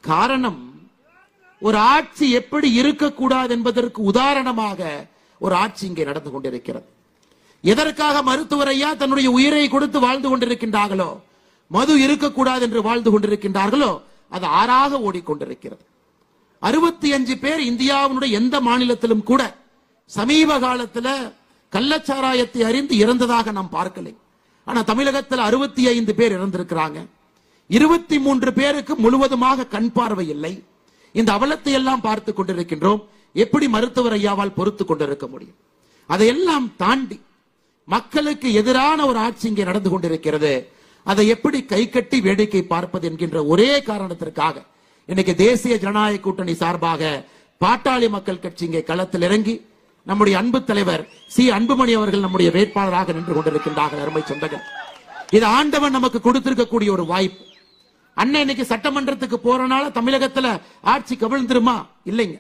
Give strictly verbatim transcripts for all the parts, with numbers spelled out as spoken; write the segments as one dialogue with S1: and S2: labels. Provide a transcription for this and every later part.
S1: காரணம், ஒரு ஆட்சி எப்படி இருக்கக்கூடாது என்பதற்கு உதாரணமாக ஒரு ஆட்சி இங்கே நடந்து கொண்டிருக்கிறது. எதற்காக மருத்துவர் ஐயா தன்னுடைய உயிரை கொடுத்து வாழ்ந்து கொண்டிருக்கின்றார்களோ, மது இருக்கக்கூடாது என்று வாழ்ந்து கொண்டிருக்கின்றார்களோ, அது ஆறாக ஓடிக்கொண்டிருக்கிறது. அறுபத்தி அஞ்சு பேர் இந்தியாவினுடைய எந்த மாநிலத்திலும் கூட சமீப காலத்தில் கள்ளச்சாராயத்தை அறிந்து இறந்ததாக நாம் பார்க்கலை. ஆனா தமிழகத்தில் அறுபத்தி ஐந்து பேர் இறந்திருக்கிறாங்க. இருபத்தி மூன்று பேருக்கு முழுவதுமாக கண் பார்வை இல்லை. இந்த அவலத்தை எல்லாம் பார்த்து கொண்டிருக்கின்றோம். எப்படி மருத்துவர் ஐயாவால் பொறுத்து கொண்டிருக்க முடியும்? அதையெல்லாம் தாண்டி மக்களுக்கு எதிரான ஒரு ஆட்சி இங்கே நடந்து கொண்டிருக்கிறது. அதை எப்படி கை கட்டி வேடிக்கை பார்ப்பது என்கின்ற ஒரே காரணத்திற்காக இன்னைக்கு தேசிய ஜனநாயக கூட்டணி சார்பாக பாட்டாளி மக்கள் கட்சி இங்கே களத்தில் இறங்கி நம்முடைய அன்பு தலைவர் சி அன்புமணி அவர்கள் நம்முடைய வேட்பாளராக நின்று கொண்டிருக்கின்றார்கள். அருமை சொந்தங்கள், இது ஆண்டவன் நமக்கு கொடுத்திருக்கக்கூடிய ஒரு வாய்ப்பு. அண்ணன் இன்னைக்கு சட்டமன்றத்துக்கு போறனால தமிழகத்துல ஆட்சி கவிழ்ந்துருமா? இல்லைங்க.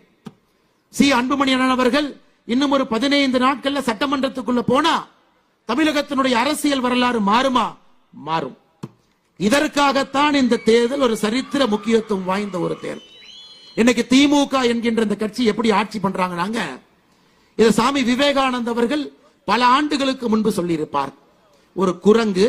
S1: சி அன்புமணி அண்ணன் அவர்கள் இன்னும் ஒரு பதினைந்து நாட்கள்ல சட்டமன்றத்துக்குள்ள போனா தமிழகத்தினுடைய அரசியல் வரலாறு மாறுமா? மாறும். இதற்காகத்தான் இந்த தேர்தல் ஒரு சரித்திர முக்கியத்துவம் வாய்ந்த ஒரு தேர்தல். இன்னைக்கு திமுக என்கின்ற இந்த கட்சி எப்படி ஆட்சி பண்றாங்க? இதை சாமி விவேகானந்த அவர்கள் பல ஆண்டுகளுக்கு முன்பு சொல்லி இருப்பார். ஒரு குரங்கு,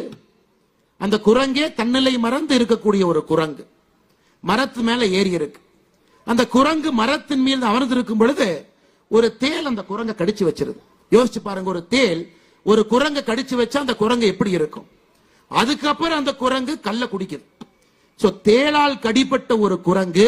S1: அந்த குரங்கே தன்னிலை மறந்து இருக்கக்கூடிய ஒரு குரங்கு மரத்து மேல ஏறி இருக்கு. அந்த குரங்கு மரத்தின் மீது அமர்ந்திருக்கும் பொழுது ஒரு தேல் அந்த குரங்கை கடிச்சு வச்சிருது. யோசிச்சு பாருங்க, ஒரு தேல் ஒரு குரங்கை கடிச்சு வச்சா அந்த குரங்கு எப்படி இருக்கும்? அதுக்கப்புறம் அந்த குரங்கு கல்லை குடிக்குது. சோ தேளால் கடிப்பட்ட ஒரு குரங்கு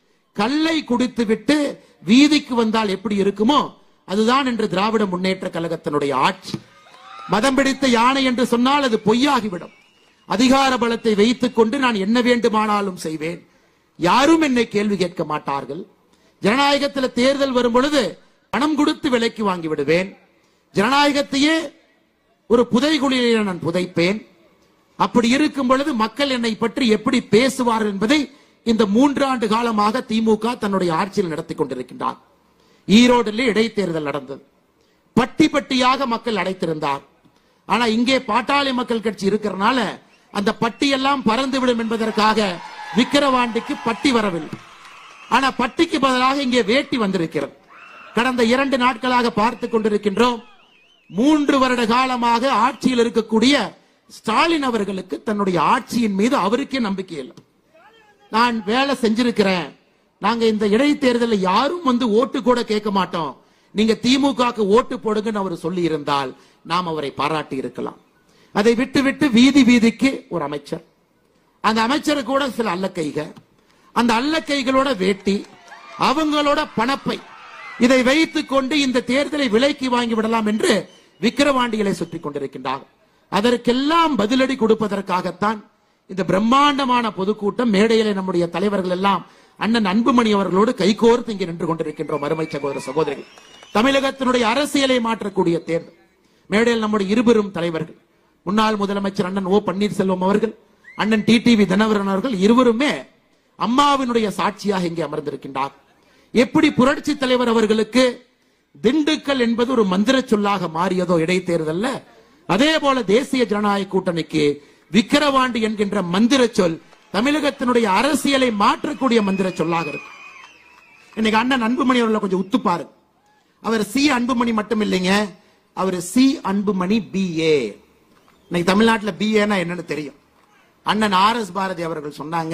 S1: கல்லை குடித்து விட்டு வீதிக்கு வந்தால் எப்படி இருக்குமோ அதுதான் என்று திராவிட முன்னேற்ற கழகத்தினுடைய ஆட்சி. மதம் பிடித்த யானை என்று சொன்னால் அது பொய்யாகிவிடும். அதிகார பலத்தை வைத்துக் கொண்டு நான் என்ன வேண்டுமானாலும் செய்வேன், யாரும் என்னை கேள்வி கேட்க மாட்டார்கள். ஜனநாயகத்தில் தேர்தல் வரும் பொழுது பணம் கொடுத்து விலைக்கு வாங்கி விடுவேன். ஜனநாயகத்தையே ஒரு புதைகுழியிலே நான் புதைப்பேன். அப்படி இருக்கும் பொழுது மக்கள் என்னை பற்றி எப்படி பேசுவார் என்பதை இந்த மூன்று ஆண்டு காலமாக திமுக தன்னுடைய ஆட்சியில் நடத்தி கொண்டிருக்கின்றார். ஈரோடில் இடைத்தேர்தல் நடந்தது. பட்டி பட்டியாக மக்கள் அடைத்திருந்தார். ஆனா இங்கே பாட்டாளி மக்கள் கட்சி இருக்கிறனால அந்த பட்டியெல்லாம் பறந்துவிடும் என்பதற்காக விக்கிரவாண்டிக்கு பட்டி வரவில்லை. ஆனா பட்டிக்கு பதிலாக இங்கே வேட்டி வந்திருக்கிறது. கடந்த இரண்டு நாட்களாக பார்த்து கொண்டிருக்கின்றோம். மூன்று வருட காலமாக ஆட்சியில் இருக்கக்கூடிய ஸ்டாலின் அவர்களுக்கு தன்னுடைய ஆட்சியின் மீது அவருக்கே நம்பிக்கை இல்லை. நான் வேலை செஞ்சிருக்கிறேன், நாங்க இந்த இடைத்தேர்தலில் யாரும் வந்து ஓட்டு கூட கேட்க மாட்டோம், நீங்க திமுகவுக்கு ஓட்டு போடுங்கன்னு அவர் சொல்லி இருந்தால் நாம் அவரை பாராட்டி இருக்கலாம். அதை விட்டு விட்டு வீதி வீதிக்கு ஒரு அமைச்சர், அந்த அமைச்சர் கூட சில அல்லக்கைக, அந்த அல்லக்கைகளோட வேட்டி, அவங்களோட பணப்பை, இதை வைத்துக் கொண்டு இந்த தேர்தலை விலைக்கு வாங்கி விடலாம் என்று விக்கிரவாண்டிகளை சுற்றி கொண்டிருக்கின்றார். அதற்கெல்லாம் பதிலடி கொடுப்பதற்காகத்தான் இந்த பிரம்மாண்டமான பொதுக்கூட்டம். மேடையிலே நம்முடைய தலைவர்கள் எல்லாம் அண்ணன் அன்புமணி அவர்களோடு கைகோர்த்து இங்கே நின்று கொண்டிருக்கின்றோம். அருமை சகோதர சகோதரிகள், தமிழகத்தினுடைய அரசியலை மாற்றக்கூடிய தேர்தல். மேடையில் நம்முடைய இருபெரும் தலைவர்கள், முன்னாள் முதலமைச்சர் அண்ணன் ஓ பன்னீர்செல்வம் அவர்கள், அண்ணன் டி டி வி தினகரன் அவர்கள் இருவருமே அம்மாவினுடைய சாட்சியாக இங்கே அமர்ந்திருக்கின்றார். எப்படி புரட்சி தலைவர் அவர்களுக்கு திண்டுக்கல் என்பது ஒரு மந்திர சொல்லாக மாறியதோ இடைத்தேர்தல்ல, அதே போல தேசிய ஜனநாயக கூட்டணிக்கு விக்கிரவாண்டி என்கின்ற மந்திர சொல் தமிழகத்தினுடைய அரசியலை மாற்றக்கூடிய மந்திர சொல்லாக இருக்கு. இன்னைக்கு அண்ணன் அன்புமணி அவர்களை கொஞ்சம் உத்துப்பாரு. அவர் சி அன்புமணி மட்டும் இல்லைங்க, அவர் சி அன்புமணி பி ஏ. இன்னைக்கு தமிழ்நாட்டில் பி ஏன்னா என்னன்னு தெரியும். அண்ணன் ஆர் எஸ் பாரதி அவர்கள் சொன்னாங்க,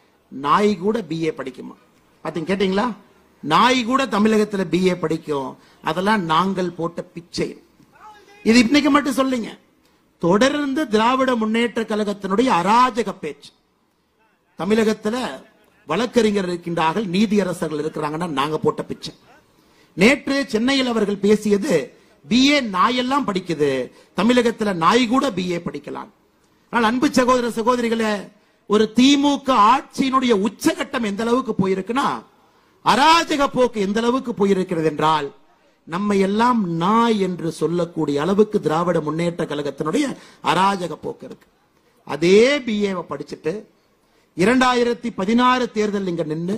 S1: நாய் கூட பி ஏ படிக்குமா? பாத்தீங்க, கேட்டீங்களா? நாய் கூட தமிழகத்தில் பி ஏ படிக்கும். அதெல்லாம் நாங்கள் போட்ட பிச்சை. இது இன்னைக்கு மட்டும் சொல்லுங்க, தொடர்ந்து திராவிட முன்னேற்ற கழகத்தினுடைய அராஜக பேச்சு. தமிழகத்துல வழக்கறிஞர் இருக்கின்றார்கள், நீதியரசர்கள் இருக்கிறாங்கன்னா நாங்க போட்ட பிச்சை. நேற்று சென்னையில் அவர்கள் பேசியது, பி ஏ நாயெல்லாம் படிக்குது, தமிழகத்துல நாய் கூட பி ஏ படிக்கலாம். ஆனால் அன்பு சகோதர சகோதரிகளே, ஒரு திமுக ஆட்சியினுடைய உச்சகட்டம் எந்த அளவுக்கு போயிருக்குன்னா, அராஜக போக்கு எந்த அளவுக்கு போயிருக்கிறது என்றால், நம்ம எல்லாம் நாய் என்று சொல்லக்கூடிய அளவுக்கு திராவிட முன்னேற்ற கழகத்தினுடைய அராஜக போக்கு இருக்கு. அதே பி ஏ படிச்சுட்டு இரண்டாயிரத்தி பதினாறு தேர்தல் இங்க நின்று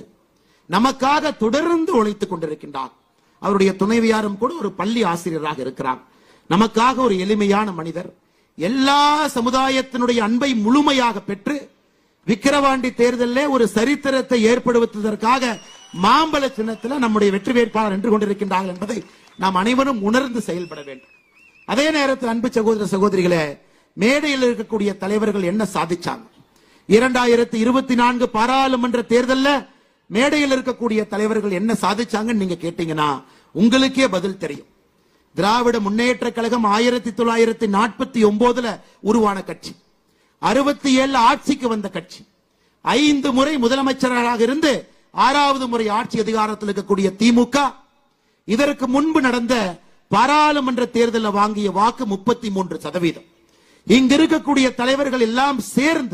S1: நமக்காக தொடர்ந்து உழைத்துக் கொண்டிருக்கின்றார். அவருடைய துணைவியாரும் கூட ஒரு பள்ளி ஆசிரியராக இருக்கிறார். நமக்காக ஒரு எளிமையான மனிதர், எல்லா சமுதாயத்தினுடைய அன்பை முழுமையாக பெற்று விக்கிரவாண்டி தேர்தலில் ஒரு சரித்திரத்தை ஏற்படுத்துவதற்காக மாம்பழ சின்னத்தில் நம்முடைய வெற்றி வேட்பாளர் நின்று கொண்டிருக்கின்றார்கள் என்பதை நாம் அனைவரும் உணர்ந்து செயல்பட வேண்டும். அதே நேரத்தில் அன்பு சகோதர சகோதரிகளே, மேடையில் இருக்கக்கூடிய தலைவர்கள் என்ன சாதிச்சாங்க? இரண்டாயிரத்தி இருபத்தி நான்கு பாராளுமன்ற தேர்தலில் மேடையில் இருக்கக்கூடிய தலைவர்கள் என்ன சாதிச்சாங்கன்னு நீங்க கேட்டீங்கன்னா உங்களுக்கே பதில் தெரியும். திராவிட முன்னேற்ற கழகம் ஆயிரத்தி தொள்ளாயிரத்தி நாற்பத்தி ஒன்பதுல உருவான கட்சி, அறுபத்தி ஏழு ஆட்சிக்கு வந்த கட்சி, ஐந்து முறை முதலமைச்சராக இருந்து ஆறாவது முறை ஆட்சி அதிகாரத்தில் இருக்கக்கூடிய திமுக இதற்கு முன்பு நடந்த பாராளுமன்ற தேர்தலில் வாங்கிய வாக்கு முப்பத்தி மூன்று சதவீதம். இங்க இருக்கக்கூடிய தலைவர்கள் எல்லாம் சேர்ந்து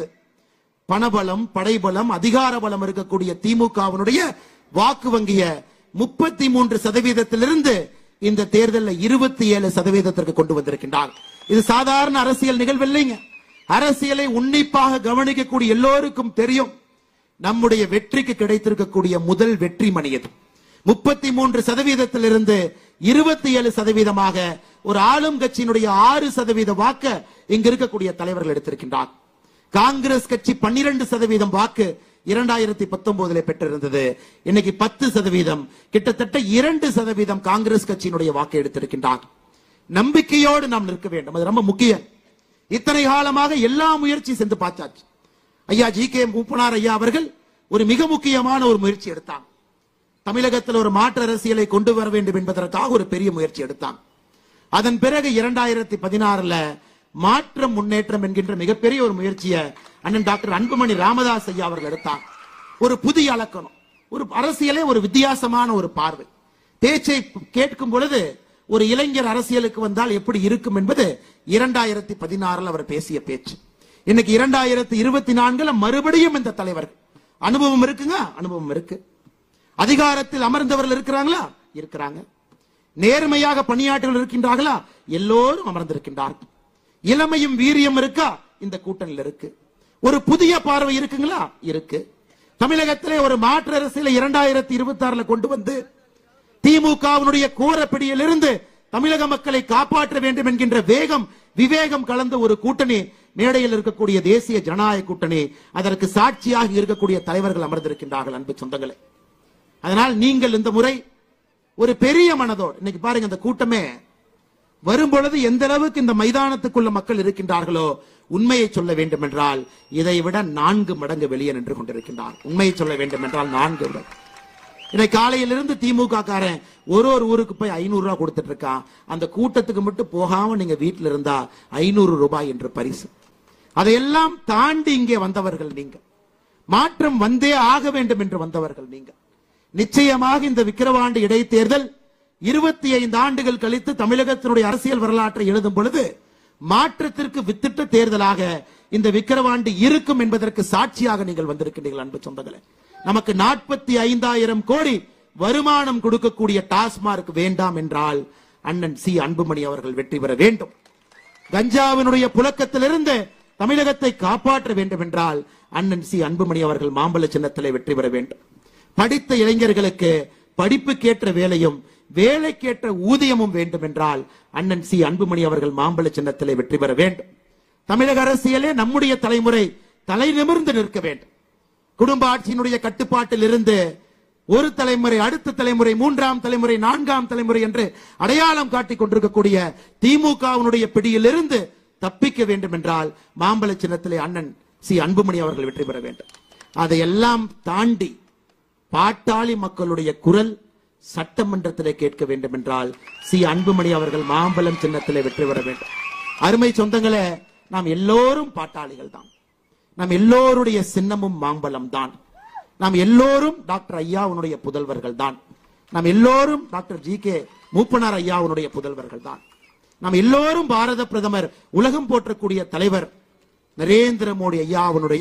S1: பணபலம், படைபலம், அதிகார பலம் இருக்கக்கூடிய திமுகவினுடைய வாக்கு வங்கிய முப்பத்தி மூன்று சதவீதத்திலிருந்து இந்த தேர்தலில் இருபத்தி ஏழு சதவீதத்திற்கு கொண்டு வந்திருக்கின்றார். இது சாதாரண அரசியல் நிகழ்வு இல்லைங்க. அரசியலை உன்னிப்பாக கவனிக்கக்கூடிய எல்லோருக்கும் தெரியும் நம்முடைய வெற்றிக்கு கிடைத்திருக்கக்கூடிய முதல் வெற்றி மணி இது. முப்பத்தி மூன்று சதவீதத்திலிருந்து இருபத்தி ஏழு சதவீதமாக ஒரு ஆளும் கட்சியினுடைய ஆறு சதவீத வாக்க இங்க இருக்கக்கூடிய தலைவர்கள் எடுத்திருக்கின்றார். காங்கிரஸ் கட்சி பன்னிரண்டு சதவீதம் வாக்கு இரண்டாயிரத்தி பத்தொன்பதுல பெற்றிருந்தது. இன்னைக்கு பத்து சதவீதம், கிட்டத்தட்ட இரண்டு சதவீதம் காங்கிரஸ் கட்சியினுடைய வாக்கு எடுத்திருக்கின்றார். நம்பிக்கையோடு நாம் நிற்க வேண்டும், அது ரொம்ப முக்கியம். இத்தனை காலமாக எல்லா முயற்சி சென்று பார்த்தாச்சு. ஐயா ஜி கே மூப்பனார் ஐயா அவர்கள் ஒரு மிக முக்கியமான ஒரு முயற்சி எடுத்தாங்க. தமிழகத்தில் ஒரு மாற்று அரசியலை கொண்டு வர வேண்டும் என்பதற்காக ஒரு பெரிய முயற்சி எடுத்தாங்க. அதன் பிறகு இரண்டாயிரத்தி பதினாறுல மாற்றம் முன்னேற்றம் என்கின்ற மிகப்பெரிய ஒரு முயற்சியை அண்ணன் டாக்டர் அன்புமணி ராமதாஸ் ஐயா அவர்கள் எடுத்தாங்க. ஒரு புதிய அலக்கணம், ஒரு அரசியலே ஒரு வித்தியாசமான ஒரு பார்வை. பேச்சை கேட்கும் பொழுது ஒரு இளைஞர் அரசியலுக்கு வந்தால் எப்படி இருக்கும் என்பது இரண்டாயிரத்தி பதினாறுல அவர் பேசிய பேச்சு. இன்னைக்கு இரண்டாயிரத்தி இருபத்தி நான்குல மறுபடியும் இந்த தலைவர்கள் அனுபவம் இருக்குங்க, அனுபவம் இருக்கு. அதிகாரத்தில் அமர்ந்தவர்கள் இருக்கிறாங்களா? இருக்கிறாங்க. நேர்மையாக பணியாற்றல் இருக்கின்றார்களா? எல்லோரும் அமர்ந்திருக்கின்றார்கள். இளமையும் வீரியம் இருக்கா? இந்த கூட்டணியில் இருக்கு. ஒரு புதிய பார்வை இருக்குங்களா? இருக்கு. தமிழகத்திலே ஒரு மாற்று அரசியலை இரண்டாயிரத்தி இருபத்தி ஆறுல கொண்டு வந்து திமுகவினுடைய கோரப்பிடியில் இருந்து தமிழக மக்களை காப்பாற்ற வேண்டும் என்கின்ற வேகம், விவேகம் கலந்த ஒரு கூட்டணி மேடையில் இருக்கக்கூடிய தேசிய ஜனநாயக கூட்டணி, அதற்கு சாட்சியாக இருக்கக்கூடிய தலைவர்கள் அமர்ந்திருக்கின்றார்கள். அன்பு சொந்தங்களே, அதனால் நீங்கள் இந்த முறை ஒரு பெரிய மனதோடு இன்னைக்கு பாருங்க, இந்த கூட்டமே வரும்பொழுது எந்த அளவுக்கு இந்த மைதானத்துக்குள்ள மக்கள் இருக்கின்றார்களோ, உண்மையை சொல்ல வேண்டும் என்றால் இதை விட நான்கு மடங்கு வெளியே நின்று கொண்டிருக்கின்றார். உண்மையை சொல்ல வேண்டும் என்றால் நான்கு மடங்கு. இன்னைக்கு காலையிலிருந்து திமுக காரன் ஒரு ஒரு ஊருக்கு போய் ஐநூறு ரூபாய் கொடுத்துட்டு இருக்கான். அந்த கூட்டத்துக்கு மட்டும் போகாம நீங்க வீட்டில் இருந்தா ஐநூறு ரூபாய் என்று பரிசு. அதையெல்லாம் தாண்டி இங்கே வந்தவர்கள் நீங்க. மாற்றம் வந்தே ஆக வேண்டும் என்று வந்தவர்கள் நீங்க. நிச்சயமாக இந்த விக்கிரவாண்டி இடைத்தேர்தல் இருபத்தி ஐந்து ஆண்டுகள் கழித்து தமிழகத்தினுடைய அரசியல் வரலாற்றை எழுதும் பொழுது மாற்றத்திற்கு வித்திட்ட தேர்தலாக இந்த விக்கிரவாண்டி இருக்கும் என்பதற்கு சாட்சியாக நீங்கள் வந்திருக்கின்றீர்கள். அன்பு சொந்தங்களே, நமக்கு நாற்பத்தி ஐந்தாயிரம் கோடி வருமானம் கொடுக்கக்கூடிய டாஸ்மார்க் வேண்டாம் என்றால் அண்ணன் சி அன்புமணி அவர்கள் வெற்றி பெற வேண்டும். கஞ்சாவினுடைய புழக்கத்திலிருந்து தமிழகத்தை காப்பாற்ற வேண்டும் என்றால் அண்ணன் சி அன்புமணி அவர்கள் மாம்பழ சின்னத்திலே வெற்றி பெற வேண்டும். படித்த இளைஞர்களுக்கு படிப்புக்கேற்ற வேலையும் வேலைக்கேற்ற ஊதியமும் வேண்டும் என்றால் அண்ணன் சி அன்புமணி அவர்கள் மாம்பழ சின்னத்திலே வெற்றி பெற வேண்டும். தமிழக அரசியலே நம்முடைய தலைமுறை தலை நிமிர்ந்து நிற்க வேண்டும். குடும்ப ஆட்சியினுடைய கட்டுப்பாட்டில் இருந்து ஒரு தலைமுறை, அடுத்த தலைமுறை, மூன்றாம் தலைமுறை, நான்காம் தலைமுறை என்று அடையாளம் காட்டிக் கொண்டிருக்கக்கூடிய திமுகவினுடைய பிடியில் இருந்து தப்பிக்க வேண்டும் என்றால் மாம்பழ சின்னத்திலே அண்ணன் சி அன்புமணி அவர்கள் வெற்றி பெற வேண்டும். அதையெல்லாம் தாண்டி பாட்டாளி மக்களுடைய குரல் சட்டமன்றத்திலே கேட்க வேண்டும் என்றால் சி அன்புமணி அவர்கள் மாம்பழம் சின்னத்திலே வெற்றி பெற வேண்டும். அருமை சொந்தங்களே, நாம் எல்லோரும் பாட்டாளிகள் தான். நாம் எல்லோருடைய சின்னமும் மாம்பழம் தான். நாம் எல்லோரும் டாக்டர் ஐயாவுடைய புதல்வர்கள் தான். நாம் எல்லோரும் டாக்டர் ஜி கே மூப்பனார் ஐயாவுடைய புதல்வர்கள் தான். நாம் எல்லோரும் பாரத பிரதமர், உலகம் போற்றக்கூடிய தலைவர் நரேந்திர மோடி ஐயாவுடைய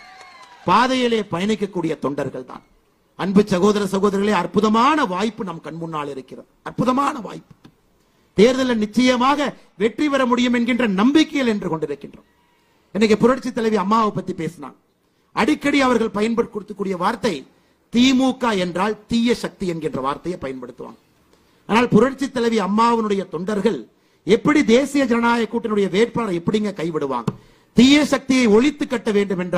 S1: பாதையிலே பயணிக்கக்கூடிய தொண்டர்கள் தான். அன்பு சகோதர சகோதரிகளே, அற்புதமான வாய்ப்பு நம் கண் முன்னால் இருக்கிறது. அற்புதமான வாய்ப்பு. தேர்தலில் நிச்சயமாக வெற்றி பெற முடியும் என்கின்ற நம்பிக்கையில் என்று கொண்டிருக்கின்றோம். இன்னைக்கு புரட்சி தலைவி அம்மாவை பத்தி பேசினாங்க. அடிக்கடி அவர்கள் பயன்படுத்தக்கூடிய வார்த்தை திமுக என்றால் தீய சக்தி என்கின்ற வார்த்தையை பயன்படுத்துவாங்க. ஆனால் புரட்சி தலைவி அம்மாவுடைய தொண்டர்கள் எப்படி தேசிய ஜனநாயக கூட்டணியுடைய வேட்பாளரை எப்படிங்க கைவிடுவாங்க? தீய சக்தியை ஒழித்து கட்ட வேண்டும் என்றால்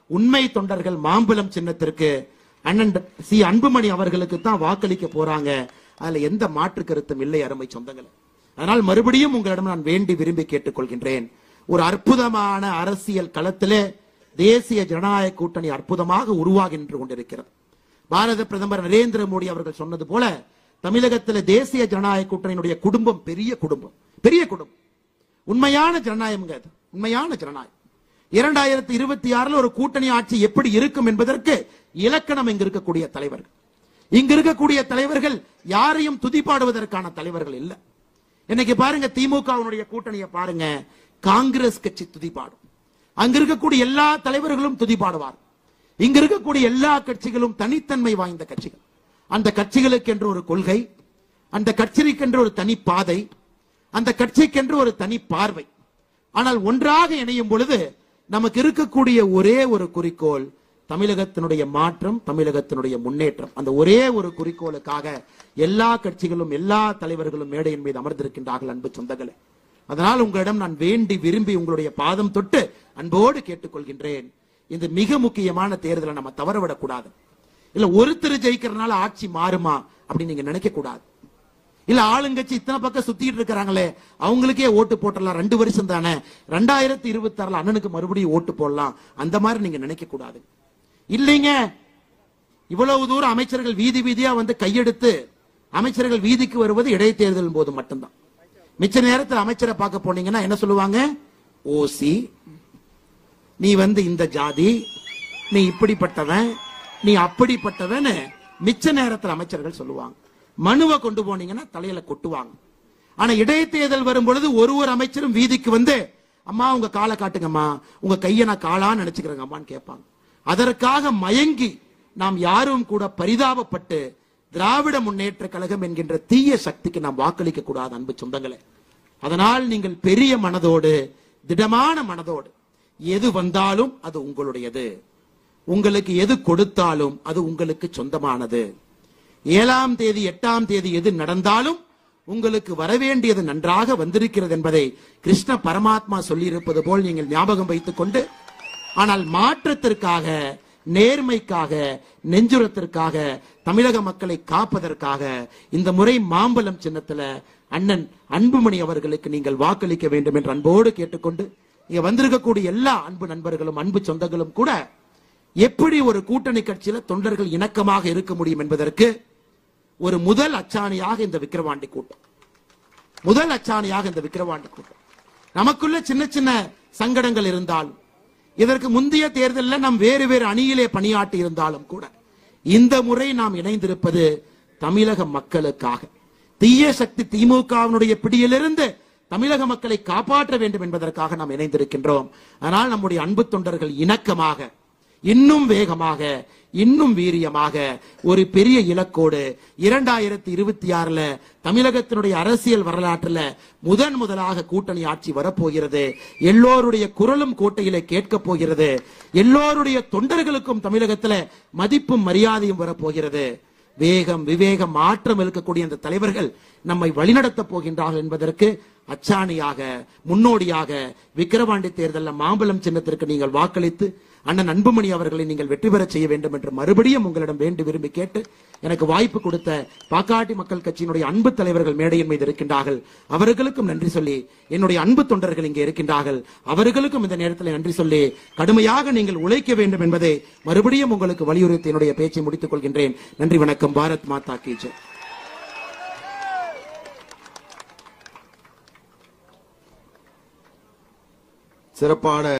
S1: உண்மை தொண்டர்கள் மாம்பழம் சின்னத்திற்கு அண்ணன் சி அன்புமணி அவர்களுக்கு தான் வாக்களிக்க போறாங்க. அதுல எந்த மாற்று கருத்தும் இல்லை அருமை சொந்தங்களே. அதனால் மறுபடியும் உங்களிடம் நான் வேண்டி விரும்பி கேட்டுக்கொள்கின்றேன். ஒரு அற்புதமான அரசியல் களத்திலே தேசிய ஜனநாயக கூட்டணி அற்புதமாக உருவாகின்ற கொண்டிருக்கிறது. பாரத பிரதமர் நரேந்திர மோடி அவர்கள் சொன்னது போல தமிழகத்தில் தேசிய ஜனநாயக கூட்டணியினுடைய குடும்பம் பெரிய குடும்பம், பெரிய குடும்பம். உண்மையான ஜனநாயகம், உண்மையான ஜனநாயகம். இரண்டாயிரத்தி இருபத்தி ஆறுல ஒரு கூட்டணி ஆட்சி எப்படி இருக்கும் என்பதற்கு இலக்கணம் இங்கு இருக்கக்கூடிய தலைவர்கள். இங்க இருக்கக்கூடிய தலைவர்கள் யாரையும் துதிப்பாடுவதற்கான தலைவர்கள் இல்ல. இன்னைக்கு பாருங்க, திமுகவினுடைய கூட்டணியை பாருங்க, காங்கிரஸ் கட்சி துதிப்பாடும். அங்க இருக்கக்கூடிய எல்லா தலைவர்களும் துதிப்பாடுவார். இங்க இருக்கக்கூடிய எல்லா கட்சிகளும் தனித்தன்மை வாய்ந்த கட்சிகள். அந்த கட்சிகளுக்கு என்று ஒரு கொள்கை, அந்த கட்சிக்கு என்று ஒரு தனி பாதை, அந்த கட்சிக்கு என்று ஒரு தனி பார்வை. ஆனால் ஒன்றாக இணையும் பொழுது நமக்கு இருக்கக்கூடிய ஒரே ஒரு குறிக்கோள் தமிழகத்தினுடைய மாற்றம், தமிழகத்தினுடைய முன்னேற்றம். அந்த ஒரே ஒரு குறிக்கோளுக்காக எல்லா கட்சிகளும் எல்லா தலைவர்களும் மேடையின் மீது அமர்ந்திருக்கின்றார்கள் அன்பு சொந்தங்களே. அதனால் உங்களிடம் நான் வேண்டி விரும்பி உங்களுடைய பாதம் தொட்டு அன்போடு கேட்டுக்கொள்கின்றேன். இந்த மிக முக்கியமான தேர்தலை நம்ம தவறவிடக் கூடாது. இல்ல ஒருத்தர் ஜெயிக்கிறதுனால ஆட்சி மாறுமா அப்படின்னு நீங்க நினைக்க கூடாது. இல்ல ஆளுங்கட்சி இத்தனை பக்கம் சுத்திட்டு இருக்கிறாங்களே, அவங்களுக்கே ஓட்டு போட்டலாம், ரெண்டு வருஷம் தானே, ரெண்டாயிரத்தி இருபத்தி ஆறுல அண்ணனுக்கு மறுபடியும் ஓட்டு போடலாம், அந்த மாதிரி நீங்க நினைக்க கூடாது. இல்லைங்க, இவ்வளவு தூரம் அமைச்சர்கள் வீதி வீதியா வந்து கையெடுத்து அமைச்சர்கள் வீதிக்கு வருவது இடைத்தேர்தல் போது மட்டும்தான். மிச்ச நேரத்தில் அமைச்சரை பார்க்க போனீங்கன்னா என்ன சொல்லுவாங்க? ஓசி, நீ வந்து இந்த ஜாதி, நீ இப்படிப்பட்டவன், நீ அப்படிப்பட்டவன் மிச்ச நேரத்தில் அமைச்சர்கள் சொல்லுவாங்க. மனுவை கொண்டு போனீங்கன்னா தலையில கொட்டுவாங்க. ஆனா இடைத்தேர்தல் வரும் பொழுது ஒரு ஒரு அமைச்சரும் வீதிக்கு வந்து, அம்மா உங்க காலை காட்டுங்கம்மா, உங்க கையை நான் காலான்னு நினைச்சுக்கிறேங்க அம்மான்னு கேட்பாங்க. அதற்காக மயங்கி நாம் யாரும் கூட பரிதாபப்பட்டு திராவிட முன்னேற்ற கழகம் என்கின்ற தீய சக்திக்கு நாம் வாக்களிக்க கூடாது அன்பு சொந்தங்களே. அதனால் நீங்கள் பெரிய மனதோடு, திடமான மனதோடு, எது வந்தாலும் அது உங்களுடையது, உங்களுக்கு எது கொடுத்தாலும் அது உங்களுக்கு சொந்தமானது. ஏழாம் தேதி எட்டாம் தேதி எது நடந்தாலும் உங்களுக்கு வரவேண்டியது நன்றாக வந்திருக்கிறது என்பதை கிருஷ்ண பரமாத்மா சொல்லி இருப்பது போல் நீங்கள் ஞாபகம் வைத்துக் கொண்டு, ஆனால் மாற்றத்திற்காக, நேர்மைக்காக, நெஞ்சுரத்திற்காக, தமிழக மக்களை காப்பதற்காக இந்த முறை மாம்பழம் சின்னத்துல அண்ணன் அன்புமணி அவர்களுக்கு நீங்கள் வாக்களிக்க வேண்டும் என்று அன்போடு கேட்டுக்கொண்டு, இங்க வந்திருக்கக்கூடிய எல்லா அன்பு நண்பர்களும் அன்பு சொந்தங்களும் கூட எப்படி ஒரு கூட்டணி கட்சியில தொண்டர்கள் இணக்கமாக இருக்க முடியும் என்பதற்கு ஒரு முதல் அச்சாணியாக இந்த விக்கிரவாண்டி கூட்டம், முதல் அச்சாணியாக இந்த விக்கிரவாண்டி கூட்டம். நமக்குள்ள சின்ன சின்ன சங்கடங்கள் இருந்தாலும், இதற்கு முந்தைய தேர்தலில் நாம் வேறு வேறு அணியிலே பணியாற்றி இருந்தாலும் கூட இந்த முறை நாம் இணைந்திருப்பது தமிழக மக்களுக்காக. தீய சக்தி திமுகவினுடைய பிடியிலிருந்து தமிழக மக்களை காப்பாற்ற வேண்டும் என்பதற்காக நாம் இணைந்திருக்கின்றோம். ஆனால் நம்முடைய அன்பு தொண்டர்கள் இணக்கமாக, இன்னும் வேகமாக, இன்னும் வீரியமாக ஒரு பெரிய இலக்கோடு இரண்டாயிரத்தி இருபத்தி ஆறுல தமிழகத்தினுடைய அரசியல் வரலாற்றுல முதன் முதலாக கூட்டணி ஆட்சி வரப்போகிறது. எல்லோருடைய குரலும் கோட்டையிலே கேட்க போகிறது. எல்லோருடைய தொண்டர்களுக்கும் தமிழகத்துல மதிப்பும் மரியாதையும் வரப்போகிறது. வேகம், விவேகம், மாற்றம் இருக்கக்கூடிய அந்த தலைவர்கள் நம்மை வழிநடத்த போகின்றார்கள் என்பதற்கு அச்சாணியாக, முன்னோடியாக விக்கிரவாண்டி தேர்தலில் மாம்பழம் சின்னத்திற்கு நீங்கள் வாக்களித்து அண்ணன் அன்புமணி அவர்களை நீங்கள் வெற்றி பெற செய்ய வேண்டும் என்று மறுபடியும் உங்களிடம் வேண்டி விரும்பி கேட்டு, எனக்கு வாய்ப்பு கொடுத்த பாக்காட்டி மக்கள் கட்சியினுடைய அன்பு தலைவர்கள் மேடையின் மீது இருக்கின்றார்கள், அவர்களுக்கும் நன்றி சொல்லி, என்னுடைய அன்பு தொண்டர்கள் இங்கே இருக்கின்றார்கள், அவர்களுக்கும் இந்த நேரத்தில் நன்றி சொல்லி, கடுமையாக நீங்கள் உழைக்க வேண்டும் என்பதை மறுபடியும் உங்களுக்கு வலியுறுத்தி என்னுடைய பேச்சை முடித்துக் கொள்கின்றேன். நன்றி, வணக்கம். பாரத் மாதா கி ஜெய்.
S2: சிறப்பான